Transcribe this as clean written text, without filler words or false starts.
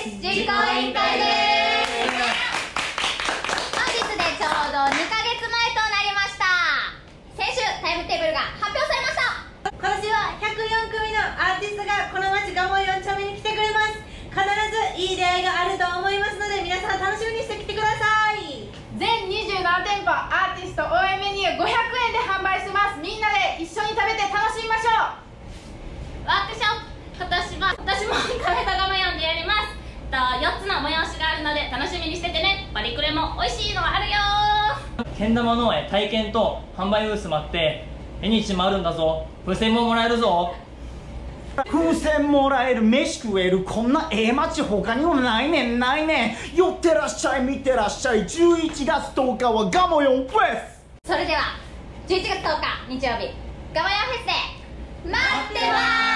です。実行委員会です。本日でちょうど2ヶ月前となりました。先週タイムテーブルが発表されました。 今年は104組のアーティストがこの町蒲生4丁目に来てくれます。必ずいい出会いがあると思いますので、皆さん楽しみにしてきてください。 全27店舗アーティスト応援メニュー500円で販売してます。みんなで一緒に食べて楽しみましょう。 ワークショップ、今年もカフェタガマ4でやります。4つの催しがあるので楽しみにしててね。バリクレも美味しいのあるよー。 けん玉の体験と販売ブースもあって、縁日もあるんだぞ。風船ももらえるぞ。 風船もらえる、飯食える、こんな街他にもないねんないねん。寄ってらっしゃい、見てらっしゃい。11月10日はガモヨンフェス。 それでは11月10日日曜日ガマヨンフェスで待ってます。